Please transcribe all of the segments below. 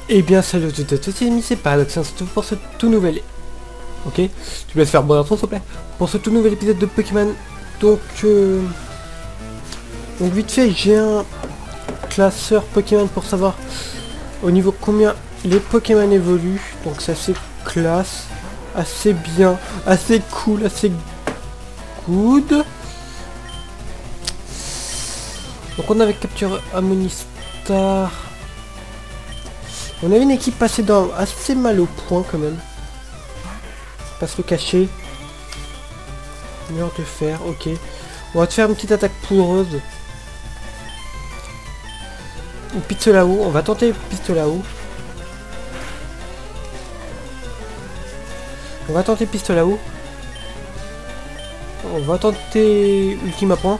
Eh bien salut à toutes et à tous, c'est Amy, c'est Paradox, pour ce tout nouvel... Ok, tu me laisses faire bon intro s'il te plaît. Pour ce tout nouvel épisode de Pokémon. Donc vite fait, j'ai un classeur Pokémon pour savoir au niveau combien les Pokémon évoluent. Donc c'est assez classe, assez bien, assez cool, assez good. Donc on avait capturé Amonistar. On avait une équipe passée dans assez mal au point quand même. Pas se le cacher. Mur de fer, ok. On va te faire une petite attaque poudreuse. Ou Pistolao, on va tenter Pistolao. On va tenter Pistolao. On va tenter Ultima Point.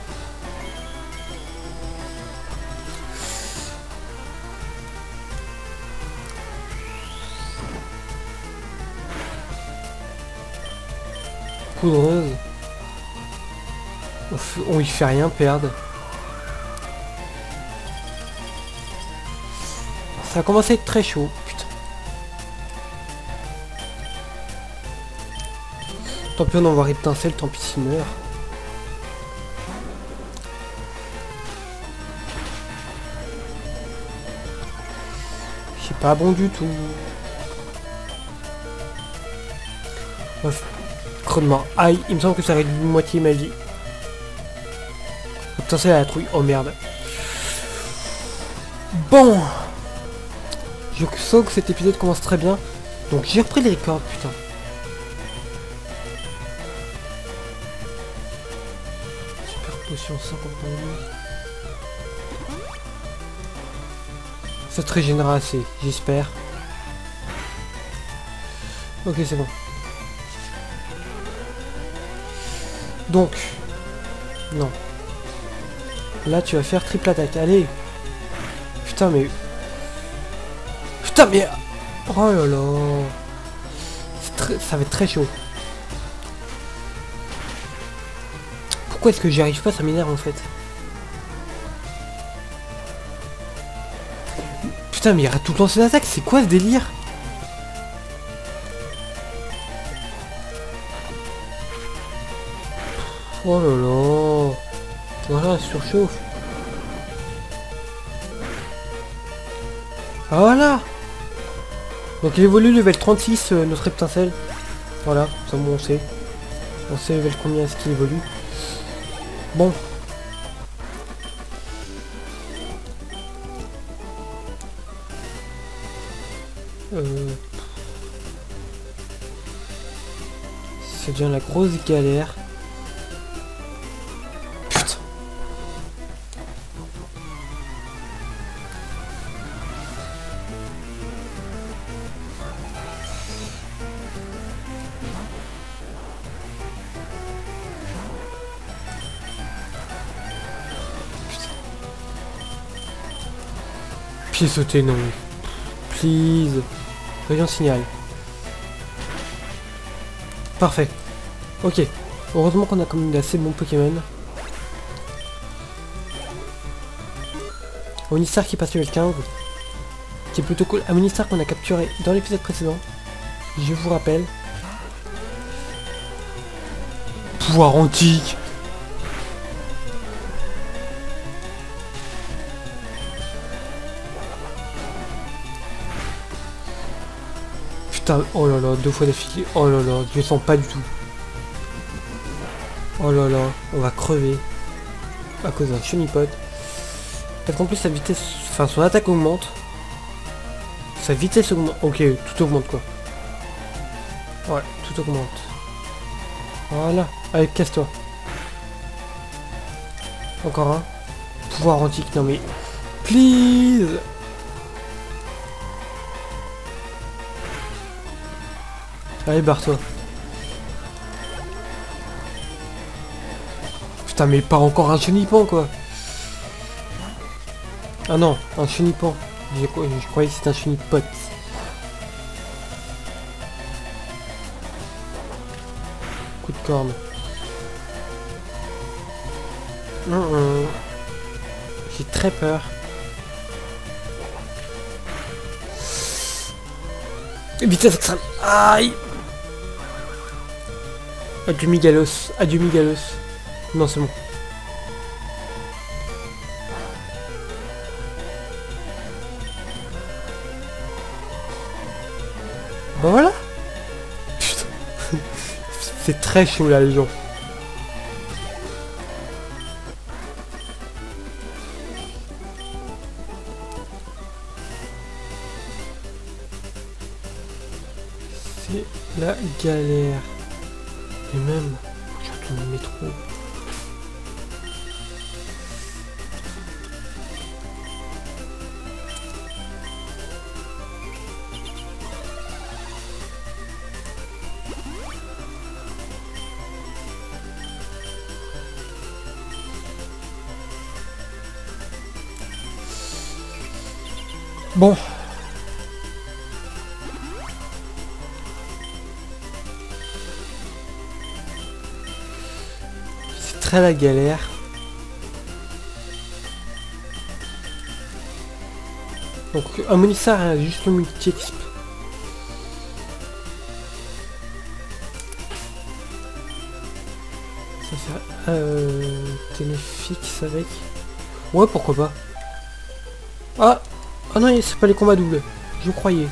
Poudreuse. On y fait rien perdre. Ça a commencé à être très chaud, putain. Tant pis on envoie étincelle, tant pis s'il meurt. C'est pas bon du tout. Crevement. Aïe, il me semble que ça réduit de moitié ma vie. Étincelle à la trouille, oh merde. Bon. Je sens que cet épisode commence très bien. Donc j'ai repris les records, putain. Super potion 51. Ça te régénère assez, j'espère. Ok, c'est bon. Donc. Non. Là, tu vas faire triple attaque. Allez. Putain, mais... Putain, mais... Oh là là. Ça va être très chaud. Pourquoi est-ce que j'y arrive pas? Ça m'énerve en fait. Putain, mais il rate tout le temps ses attaques. C'est quoi ce délire? Oh là là. Voilà, surchauffe. Ah voilà. Donc il évolue level 36, notre étincelle. Voilà, ça bon, on sait. On sait level combien est-ce qu'il évolue. Bon. Ça devient la grosse galère. Putain. Pied sauté, non. Please. Rayon signal. Parfait. Ok. Heureusement qu'on a quand même d'assez bons Pokémon. Amonistar qui passe level 15. Qui est plutôt cool. Amonistar qu'on a capturé dans l'épisode précédent. Je vous rappelle. Pouvoir antique. Putain, oh là là, 2 fois d'affilée. Oh là là, je le sens pas du tout. Oh là là, on va crever. À cause d'un chenipot. Parce qu'en plus sa vitesse, enfin son attaque augmente. Sa vitesse augmente. Ok, tout augmente quoi. Ouais, tout augmente. Voilà. Allez, casse-toi. Encore un. Pouvoir antique, non mais... Please. Allez, barre-toi. Putain, mais pas encore un chenipan, quoi. Ah non, un chenipan. Je croyais que c'était un chenipot. Coup de corne. J'ai très peur. Vitesse extrême. Aïe. Adieu Migalos. Adieu Migalos. Non, c'est bon. Ben voilà. Putain. C'est très chaud là, les gens. C'est la galère. Et même, je retourne le métro. Bon. C'est très la galère. Donc Amonissar a juste le multi-exp. Ça fait téléfixe avec. Ouais, pourquoi pas. Ah non, c'est pas les combats doubles. Je croyais.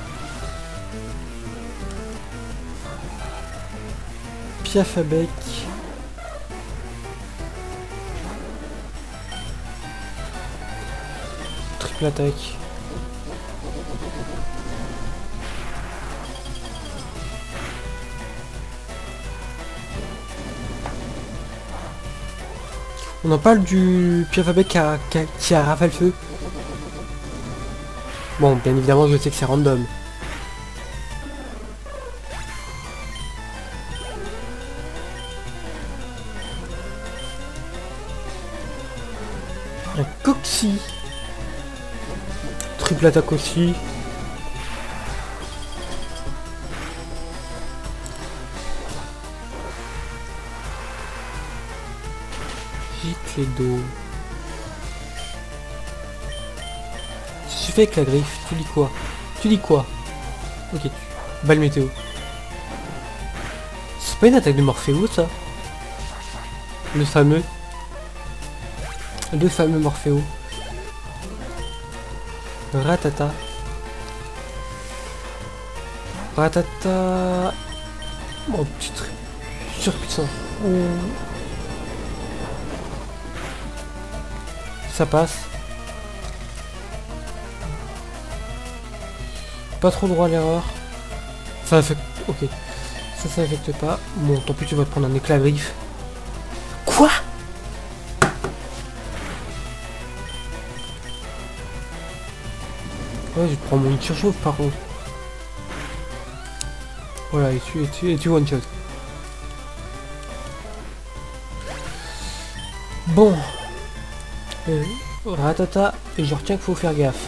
Piaf à bec. Triple attaque. On en parle du Piaf à bec qui a rafale feu. Bon, bien évidemment, je sais que c'est random. Un Coxy. Triple attaque aussi. Gicle d'eau. Si tu fais avec la griffe, tu dis quoi? Tu dis quoi? Ok, balle météo. C'est pas une attaque de Morphéo ça? Le fameux Morphéo. Ratata. Ratata. Oh petit truc. Surpuissant. Oh. Ça passe. Pas trop droit à l'erreur. Ça affecte. Ok. Ça affecte pas. Bon, tant pis, tu vas te prendre un éclat griffe. Quoi? Ouais, je prends mon surchauffe par contre. Voilà, et tu one shot. Bon. Ratata, et je retiens qu'il faut faire gaffe.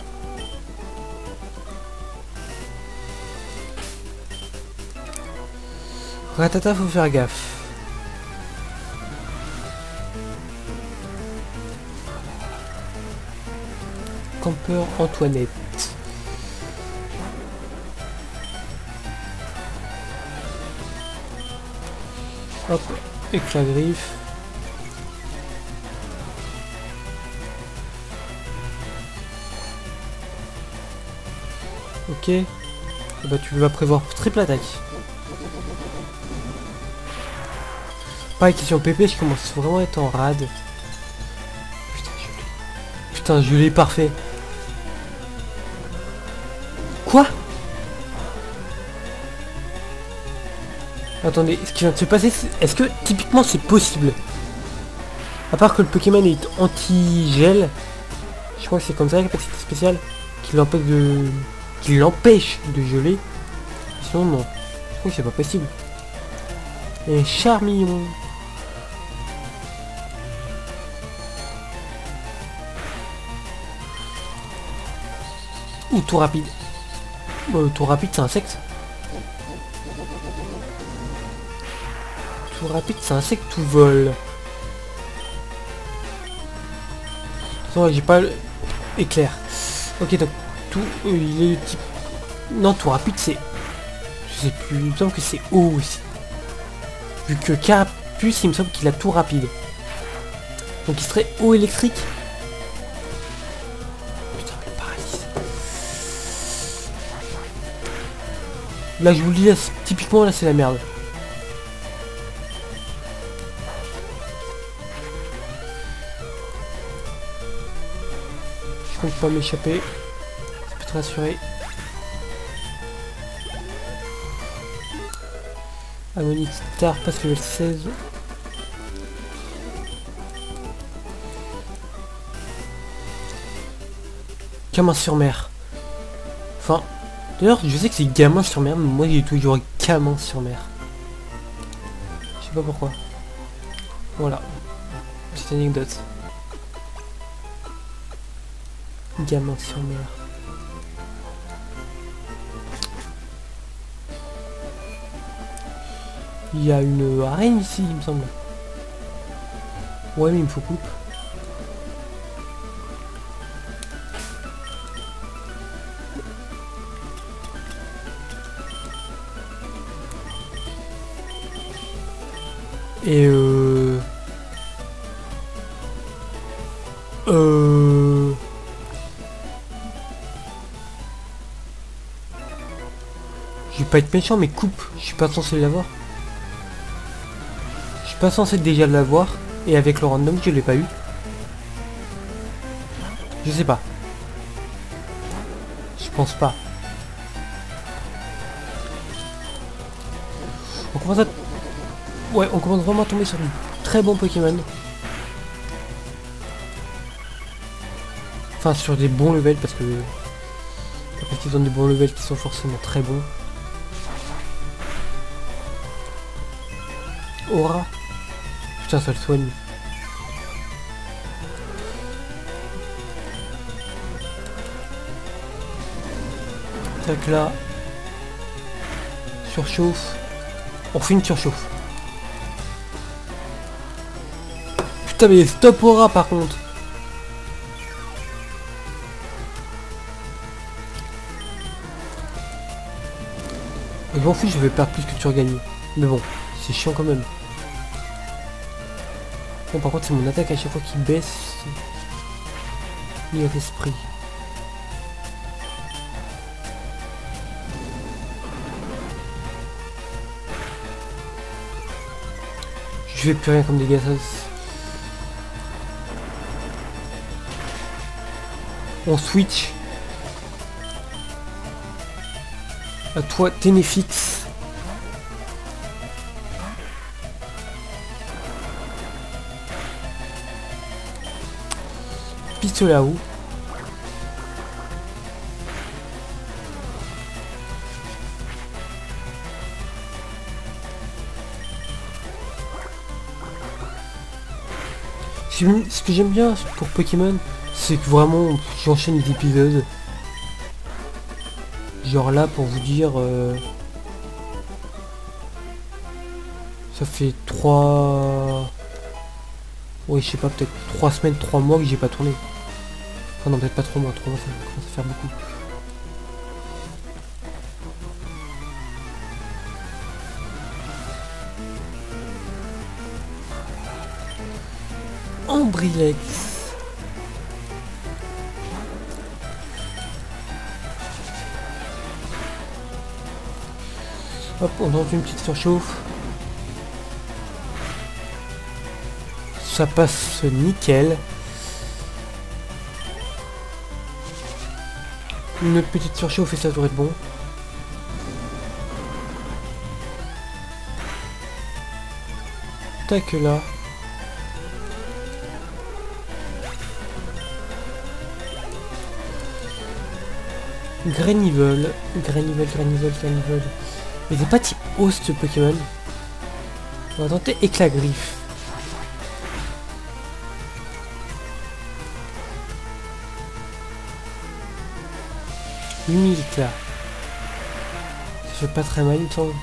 Ratata, faut faire gaffe. Campeur Antoinette. Hop, éclat griffe. Ok. Et bah tu vas prévoir triple attaque. Pareil, question PP, je commence vraiment à être en rade. Putain, je l'ai parfait. Quoi? Attendez, ce qui vient de se passer, est-ce que typiquement c'est possible? À part que le Pokémon est anti-gel, je crois que c'est comme ça la capacité spéciale, qui l'empêche de geler. Sinon non, je crois que c'est pas possible. Et Charmillon. Ou tout rapide. Tout rapide c'est insecte. Tout rapide c'est insecte, tout vol. Non, j'ai pas le éclair. Ok, donc tout il est de type Non, tout rapide c'est... Je sais plus, il me semble que c'est O aussi. Vu que Carapuce, il me semble qu'il a tout rapide. Donc il serait O électrique. Putain, le paralyse. Là, je vous le dis, là, typiquement, là, c'est la merde. Je compte pas m'échapper. Ça peut te rassurer. Ammonistar passe level 16. Gamin sur mer. Enfin, d'ailleurs, je sais que c'est gamin sur mer, mais moi j'ai toujours gamin sur mer. Je sais pas pourquoi. Voilà. Petite anecdote. Gamin sur mer. Il y a une arène ici, il me semble. Ouais, mais il me faut coupe. Et je vais pas être méchant, mais coupe, je suis pas censé l'avoir. Je suis pas censé déjà l'avoir. Et avec le random, je l'ai pas eu. Je sais pas. Je pense pas. On commence à... Ouais, on commence vraiment à tomber sur du très bon Pokémon. Enfin, sur des bons levels, parce que... Parce qu'ils ont des bons levels qui sont forcément très bons. Aura. Putain, ça le soigne. Tac là. Surchauffe. On fait une surchauffe. Putain, mais stop Aura par contre. Je m'en fous, je vais perdre plus que tu regagnes. Mais bon, c'est chiant quand même. Bon, par contre, c'est mon attaque à chaque fois qui baisse. Lire l'esprit. Je fais plus rien comme dégâts. On switch. À toi, Ténéfix. Pistolet à eau. Ce que j'aime bien pour Pokémon, c'est que vraiment j'enchaîne les épisodes. Genre là, pour vous dire, ça fait 3... Oui, je sais pas, peut-être 3 semaines, 3 mois que j'ai pas tourné. Enfin non, peut-être pas 3 mois, 3 mois ça commence à faire beaucoup. Ambrilex. Hop, on tente une petite surchauffe. Ça passe nickel. Une petite surchauffe et ça devrait être bon. Tac là. Greninvol. Mais c'est pas type hausse ce Pokémon. On va tenter éclat griffe. Éclat. Ça fait pas très mal il me semble.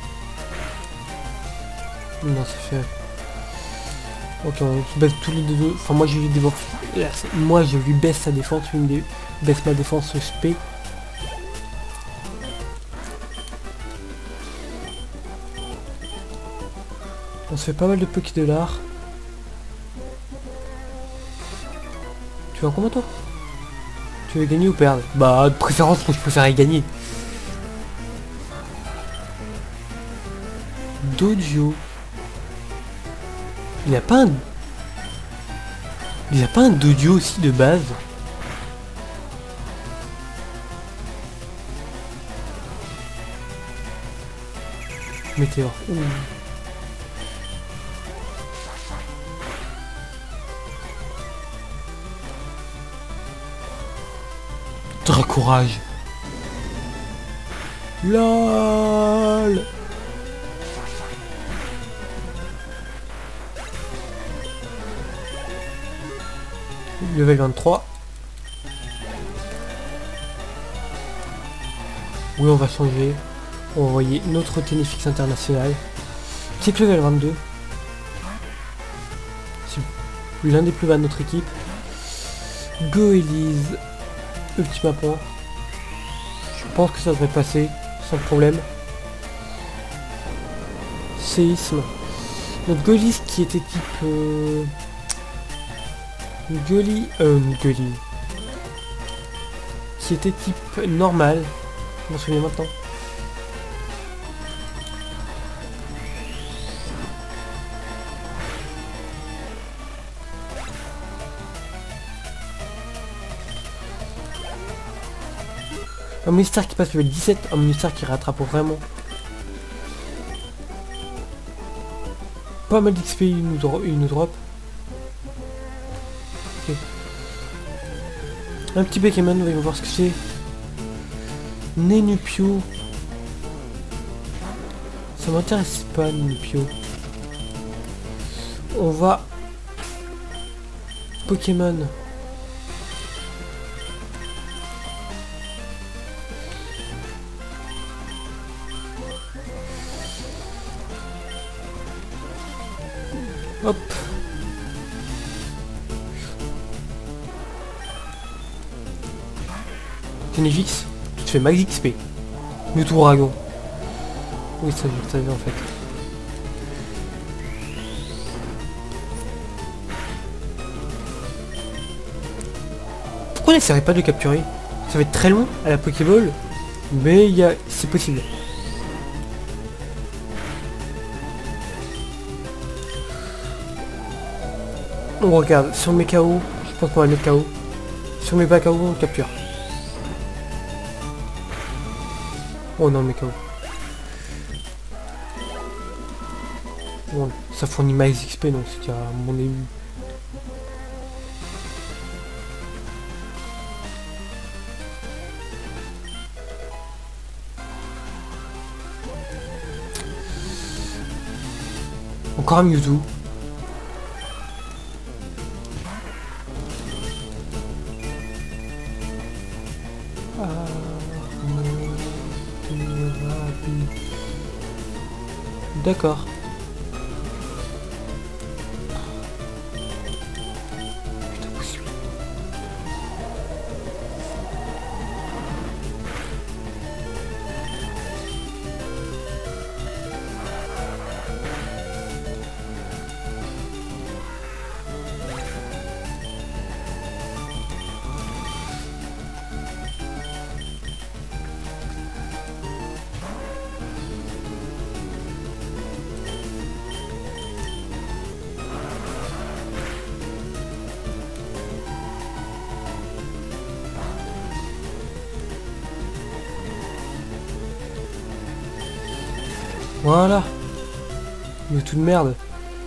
Non, ça fait... Ok, on se baisse tous les deux. Enfin moi je lui défense. Moi je lui baisse sa défense, lui baisse ma défense SP. On se fait pas mal de Poké Dollars. Tu veux un combat toi? Tu veux gagner ou perdre? Bah de préférence moi je préférerais gagner. Dojo. Il n'y a pas un... Il n'y a pas un dojo aussi de base? Météore. Ouh. Courage. LOL. Level 23. Oui, on va changer. On va envoyer notre Ténéfix international. Kick level 22. C'est l'un des plus bas de notre équipe. Go Elise. Ultima point. Je pense que ça devrait passer sans problème. Séisme. Notre Golis qui était type... Goli... Qui était type normal. Je m'en souviens maintenant. Un ministère qui passe le 17, un ministère qui rattrape vraiment. Pas mal d'XP, il nous drop. Okay. Un petit Pokémon, on va voir ce que c'est. Nenupio. Ça m'intéresse pas, Nenupio. On va... Pokémon. Hop. Ténéfix, tu te fais max XP. Mewtwo Dragon. Oui, ça je le savais en fait. Pourquoi on n'essaierait pas de le capturer? Ça va être très long à la Pokéball, mais c'est possible. On regarde, si on met KO, je pense qu'on va mettre KO. Si on met pas KO, on le capture. Oh non, on met KO. Bon, ça fournit max XP, donc c'est déjà mon début. Encore un Mewtwo. D'accord. Putain, possible. Voilà. Il y a tout de merde.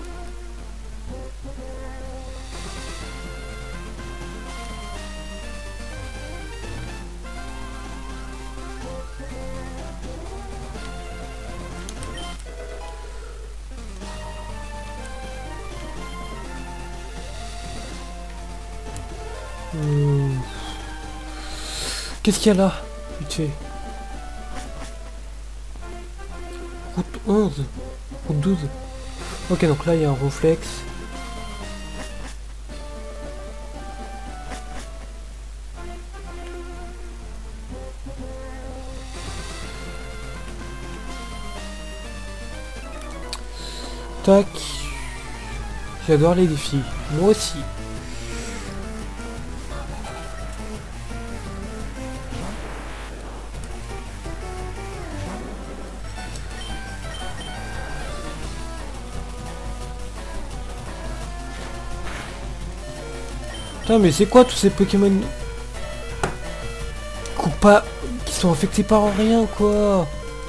Qu'est-ce qu'il y a là? Vite fait. Route 11. Route 12. Ok, donc là il y a un Ronflex. Tac. J'adore les défis. Moi aussi. Putain, mais c'est quoi tous ces Pokémon qui sont affectés par rien, quoi?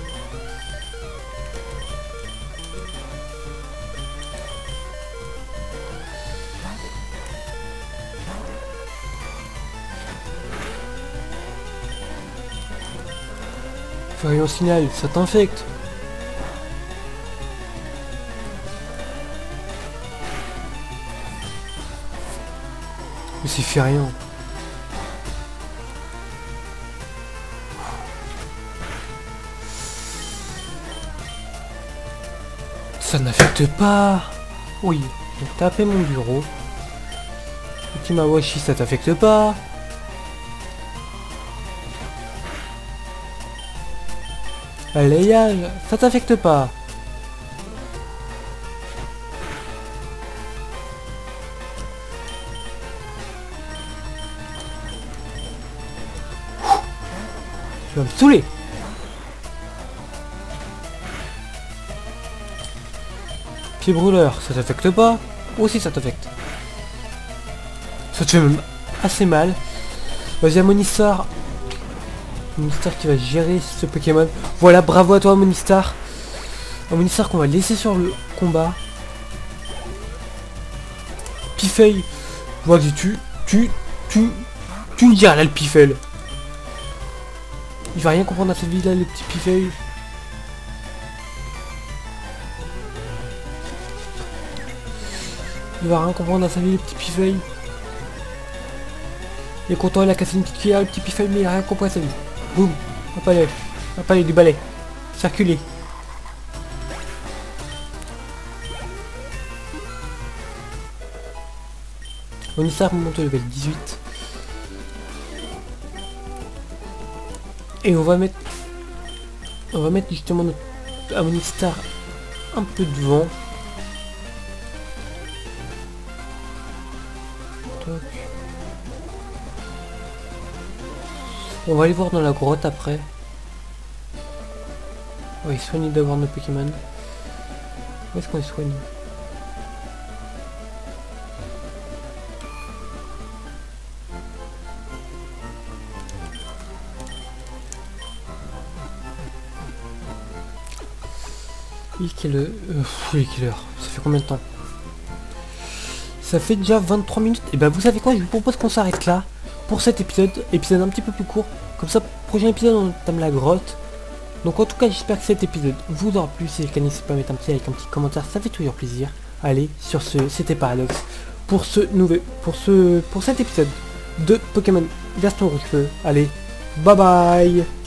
Rayon signal, ça t'infecte. Mais c'est fait rien. Ça n'affecte pas. Oui, donc taper mon bureau. Ultimawashi, ça t'affecte pas. Alayage, ça t'affecte pas. Tu vas me saouler. Pied brûleur, ça t'affecte pas. Aussi ça t'affecte. Ça te fait même assez mal. Vas-y, Monistar. Monistar qui va gérer ce Pokémon. Voilà, bravo à toi, Monistar. Un Monistar qu'on va laisser sur le combat. Pifeuille. Vas-y, tu me diras là, le Pifeuille. Il va rien comprendre à cette vie là, le petit Pifeuille. Il va rien comprendre à sa vie, le petit Pifeuille. Il est content, il a cassé une petite cuillère, le petit Pifeuille, mais il a rien compris à sa vie. Boum, un palais du balai. Circuler. Monistar monte au level 18. Et on va mettre justement notre Monistar un peu devant. Toc. On va aller voir dans la grotte après. Oui, soigner d'avoir nos Pokémon. Où est-ce qu'on les soigne? Il est l'heure. Ça fait combien de temps? Ça fait déjà 23 minutes. Et ben vous savez quoi, je vous propose qu'on s'arrête là pour cet épisode un petit peu plus court. Comme ça, prochain épisode on entame la grotte. Donc en tout cas, j'espère que cet épisode vous aura plu. Si c'est le cas, n'hésitez pas à mettre un petit like, un petit commentaire, ça fait toujours plaisir. Allez, sur ce, c'était Paradox pour cet épisode de Pokémon Version Rouge Feu. Allez, bye bye.